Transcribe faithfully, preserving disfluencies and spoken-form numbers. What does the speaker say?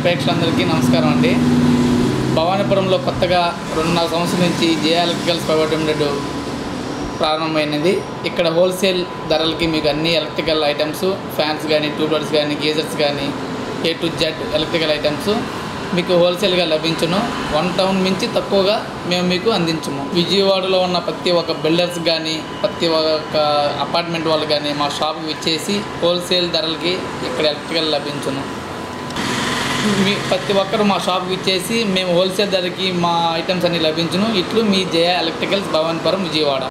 ప్రేక్షకులందరికీ నమస్కారం అండి. భవానీపురంలో కొత్తగా రెండున్నర సంవత్సరం నుంచి జే ఎలక్ట్రికల్స్ ప్రైవేట్ లిమిటెడ్ ప్రారంభమైనది. ఇక్కడ హోల్సేల్ ధరలకి మీకు అన్ని ఎలక్ట్రికల్ ఐటమ్స్, ఫ్యాన్స్ కానీ, ట్యూబ్లైట్స్ కానీ, గీజర్స్ కానీ, A to Z electrical items మీకు హోల్సేల్గా లభించును. వన్ టౌన్ మించి తక్కువగా మేము మీకు అందించము. విజయవాడలో ఉన్న ప్రతి ఒక్క బిల్డర్స్ కానీ, ప్రతి ఒక్క అపార్ట్మెంట్ వాళ్ళు కానీ మా షాప్కి విచ్చేసి హోల్సేల్ ధరలకి ఇక్కడ ఎలక్ట్రికల్ లభించును. మీ ప్రతి ఒక్కరు మా షాప్కి ఇచ్చేసి మేము హోల్సేల్ ధరకి మా ఐటమ్స్ అన్ని లభించును. ఇట్లు మీ జయ ఎలక్ట్రికల్స్ భవానీపురం విజయవాడ.